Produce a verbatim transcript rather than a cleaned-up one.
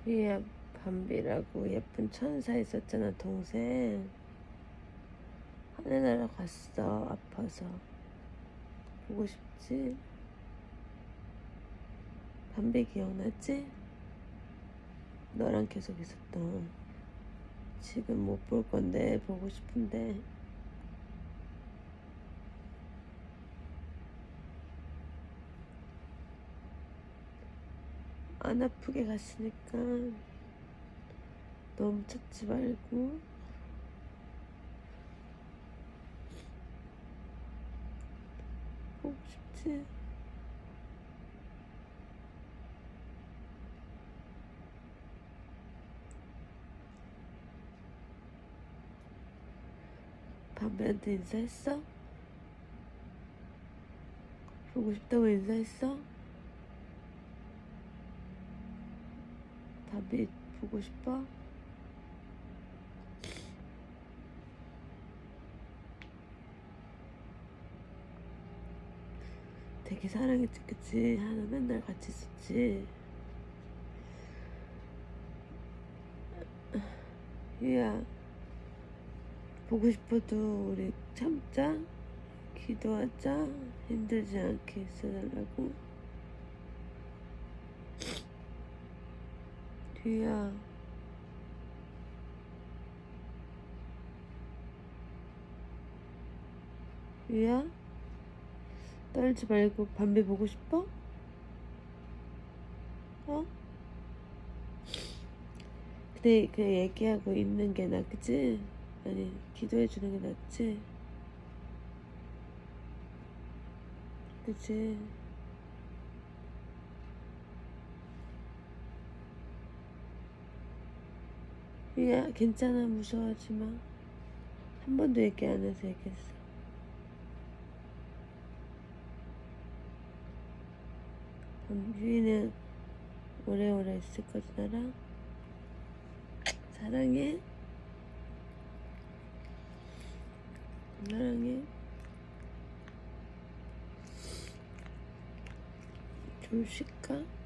위에 밤비라고 예쁜 천사 있었잖아, 동생. 하늘나라 갔어, 아파서. 보고 싶지? 밤비 기억나지? 너랑 계속 있었던. 지금 못 볼 건데 보고 싶은데. 안 아프게 갔으니까 너무 찾지 말고. 보고 싶지? 밤비한테 인사했어? 보고 싶다고 인사했어? 밤비 보고 싶어? 되게 사랑했지, 그치? 하나 맨날 같이 있었지. 유야, 보고 싶어도 우리 참자. 기도하자. 힘들지 않게 있어달라고. 유야, 유야, 떨지 말고 밤비 보고 싶어? 어? 근데 그냥 얘기하고 있는 게 낫지? 아니, 기도해주는 게 낫지? 그치? 유야, 괜찮아. 무서워하지 마. 한 번도 얘기 안 해서 얘기했어. 유이는 오래오래 있을 거지, 나랑? 사랑해. 사랑해. 좀 쉴까?